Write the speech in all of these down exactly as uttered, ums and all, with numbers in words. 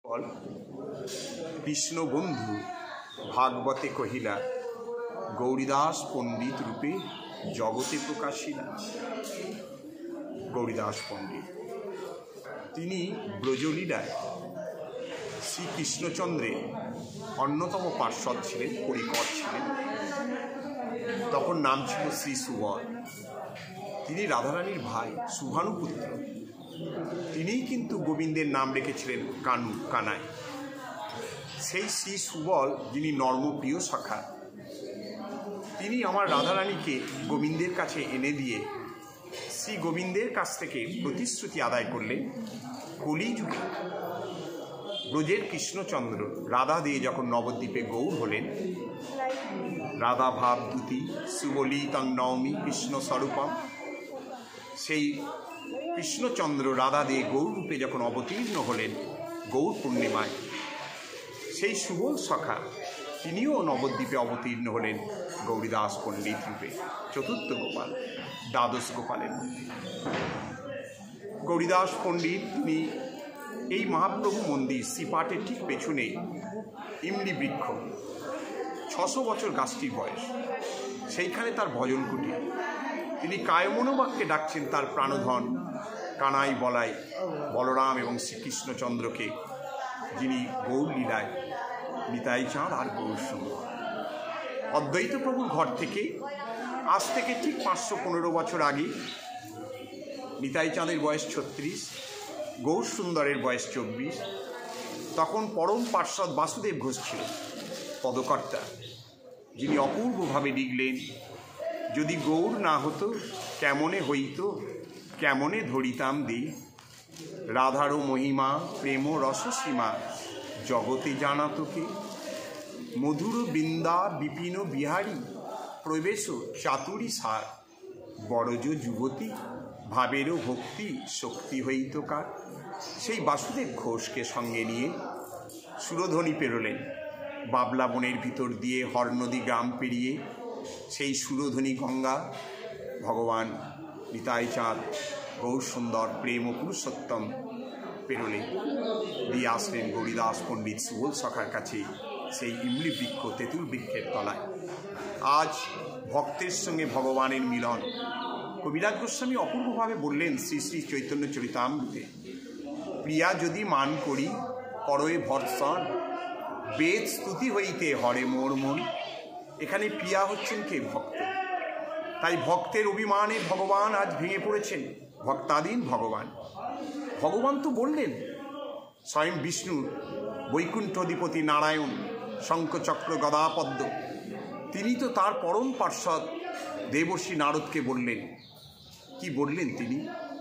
কৃষ্ণ বন্ধু ভাগবতে কহিলা, গৌরীদাস পণ্ডিত রূপে জগতে প্রকাশিলা। গৌরীদাস পণ্ডিত তিনি ব্রজলীলায় শ্রীকৃষ্ণচন্দ্রের অন্যতম পার্ষদ ছিলেন, পরিকর ছিলেন। তখন নাম ছিল শ্রী সুবল। তিনি রাধারানীর ভাই, শুভানুপুত্র। তিনিই কিন্তু গোবিন্দের নাম রেখেছিলেন কানু, কানাই। সেই শ্রী সুবল, যিনি নর্মপ্রিয় সখা, তিনি আমার রাধারানীকে গোবিন্দের কাছে এনে দিয়ে শ্রী গোবিন্দের কাছ থেকে প্রতিশ্রুতি আদায় করলেন, কলিযুগে ব্রজের কৃষ্ণচন্দ্র রাধা দিয়ে যখন নবদ্বীপে গৌর হলেন, রাধা ভাব দ্যুতি সুবলি তং নবমী কৃষ্ণ স্বরূপম, সেই কৃষ্ণচন্দ্র রাধা দিয়ে গৌর রূপে যখন অবতীর্ণ হলেন গৌর পূর্ণিমায়, সেই সুবল সখা তিনিও নবদ্বীপে অবতীর্ণ হলেন গৌরীদাস পণ্ডিত রূপে, চতুর্থ গোপাল, দ্বাদশ গোপালের মধ্যে। গৌরীদাস পণ্ডিত তিনি এই মহাপ্রভু মন্দির শ্রীপাঠের ঠিক পেছনে ইমলি বৃক্ষ, ছশো বছর গাছটির বয়স, সেইখানে তার ভজন কুটির। তিনি কায়মনোবাক্যে ডাকছেন তার প্রাণধন কানাই বলাই বলরাম এবং শ্রীকৃষ্ণচন্দ্রকে, যিনি গৌর লীলায় নিতাই চাঁদ আর গৌর সুন্দর। অদ্বৈত প্রভুর ঘর থেকে আজ থেকে ঠিক পাঁচশো পনেরো বছর আগে নিতাই চাঁদের বয়স ছত্রিশ, গৌর সুন্দরের বয়স চব্বিশ। তখন পরম পার্ষদ বাসুদেব ঘোষ ছিল পদকর্তা, যিনি অপূর্বভাবে লিখলেন, যদি গৌর না হতো কেমনে হইত, কেমনে ধরিতাম দি, রাধারও মহিমা প্রেম রসসীমা জগতে জানাতোকে, মধুর বৃন্দা বিপিন বিহারী প্রবেশ চাতুরী সার, বড়জ যুবতী ভাবেরও ভক্তি শক্তি হইত কার। সেই বাসুদেব ঘোষকে সঙ্গে নিয়ে সুরধ্বনি পেরোলেন বাবলা বনের ভিতর দিয়ে, হরনদী গ্রাম পেরিয়ে সেই সুরধ্বনি গঙ্গা ভগবান নিতাই চাঁদ গৌর সুন্দর প্রেম ও পুরুষোত্তম পেরোলে দিয়ে আসলেন গৌরীদাস পণ্ডিত সুবল সখার কাছে, সেই ইমলি বৃক্ষ, তেঁতুল বৃক্ষের তলায়। আজ ভক্তের সঙ্গে ভগবানের মিলন। কবিরাজ গোস্বামী অপূর্বভাবে বললেন শ্রী শ্রী চৈতন্য চরিতামৃতে, প্রিয়া যদি মান করি করয়ে ভর্ষণ, বেদ স্তুতি হইতে হরে মোর মন। এখানে প্রিয়া হচ্ছেন কে? ভক্ত। তাই ভক্তের অভিমানে ভগবান আজ ভেঙে পড়েছেন, ভক্তাধীন ভগবান। ভগবান তো বললেন, স্বয়ং বিষ্ণু বৈকুণ্ঠ অধিপতি নারায়ণ শঙ্খচক্র গদাপদ্ম, তিনি তো তার পরম পার্ষদ দেবর্ষি নারদকে বললেন, কি বললেন তিনি?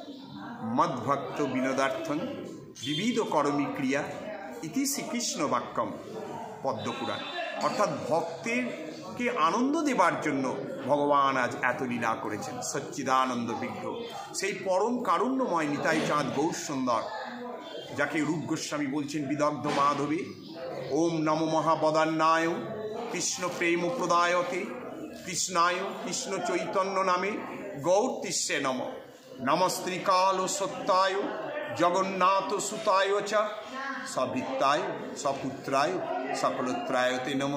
মদ্ভক্ত বিনোদার্থং বিবিধ করমী ক্রিয়া ইতি শ্রীকৃষ্ণ বাক্যম পদ্মপুরাণ। অর্থাৎ ভক্তেরকে আনন্দ দেবার জন্য ভগবান আজ এত লীলা করেছেন। সচ্চিদানন্দ বিগ্রহ, সেই পরম কারুণ্যময় নিতাই চাঁদ গৌর সুন্দর, যাকে রূপ গোস্বামী বলছেন বিদগ্ধ মাধবী। ওম নম মহাবদান্নায় কৃষ্ণ প্রেম প্রদায়তে, কৃষ্ণায় কৃষ্ণ চৈতন্য নামে গৌর তিস্যে নম, নমস্ত্রীকাল সত্যায় জগন্নাথ সুতায় চ সভৃত্তায় সপুত্রায় সকলত্রায়তে নম।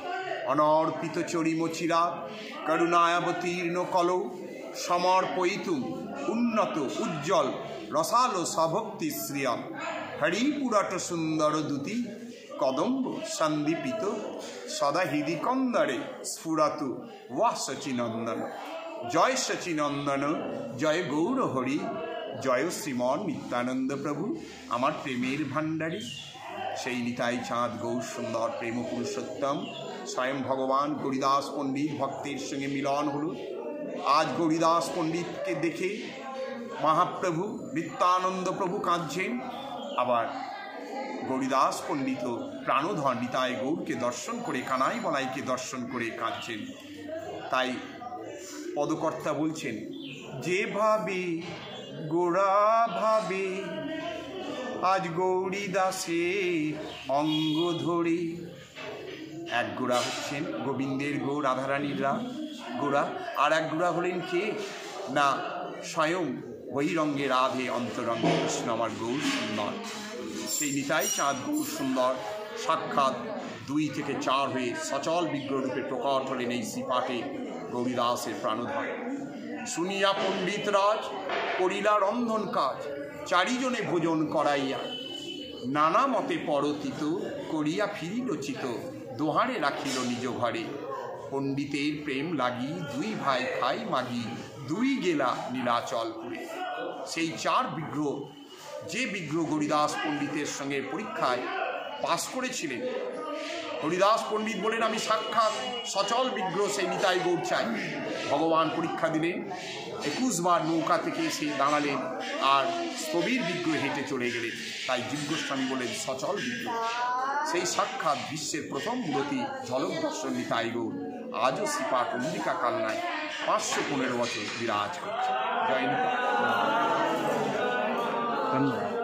অনর্পিত চরিমচিরা করুণায়াবতীর্ণ কলৌ সমর্পয়িতুম উন্নত উজ্জ্বল রসালো সভক্তি শ্রিয়ম, হরিপুরাট সুন্দর দ্যুতি কদম্ব সন্দীপিত সদা হৃদি কন্দরে স্ফুরাতু ওয়াহ শচীনন্দন। জয় শচীনন্দন, জয় গৌর হরি, জয় শ্রীমন নিত্যানন্দ প্রভু, আমার প্রেমের ভাণ্ডারী। সেই নিতাই চাঁদ গৌর সুন্দর প্রেম পুরুষোত্তম স্বয়ং ভগবান গৌরীদাস পণ্ডিত ভক্তের সঙ্গে মিলন হল। আজ গৌরীদাস পণ্ডিতকে দেখে মহাপ্রভু নিত্যানন্দ প্রভু কাঁদছেন, আবার গৌরীদাস পণ্ডিত প্রাণধন নিতাই গৌরকে দর্শন করে, কানাই বলাইকে দর্শন করে কাঁদছেন। তাই পদকর্তা বলছেন, যেভাবে গোড়া ভাবে আজ গৌরীদাসে অঙ্গ ধরে। এক গোড়া হচ্ছেন গোবিন্দের গৌ, রাধারানীর গোড়া, আর এক গোড়া হলেন কে না স্বয়ং বহিরঙ্গে রাধে অন্তরঙ্গে কৃষ্ণ আমার গৌর সুন্দর। সেই নিতাই চাঁদ গৌর সুন্দর সাক্ষাৎ দুই থেকে চার হয়ে সচল বিগ্রহরূপে প্রকট হলেন এই শ্রীপাঠে গৌরীদাসের প্রাণধর। শুনিয়া পণ্ডিত রাজ করিলা রন্ধন কাজ, চারিজনে ভোজন করাইয়া নানা মতে পরতীত করিয়া ফিরিল চিত, দোহারে রাখিল নিজ ঘরে। পণ্ডিতের প্রেম লাগি দুই ভাই খাই মাগি, দুই গেলা নীলাচলপুরে। সেই চার বিগ্রহ, যে বিগ্রহ হরিদাস পণ্ডিতের সঙ্গে পরীক্ষায় পাশ করেছিলেন, হরিদাস পণ্ডিত বলেন আমি সাক্ষাৎ সচল বিগ্রহ সেই নিতাই গৌর চাই। ভগবান পরীক্ষা দিলেন, একুশ বার নৌকা থেকে এসে দাঁড়ালেন আর স্থবির বিগ্রহ হেঁটে চলে গেলেন। তাই জীবগোস্বামী বলেন সচল বিগ্রহ। সেই সাক্ষাৎ বিশ্বের প্রথম মূর্তি ঝলক দর্শন নিতাই গৌর আজও শ্রীপাঠ অম্বিকা কালনায় পাঁচশো পনেরো বছর বিরাজ করছে। জয় নিতাই।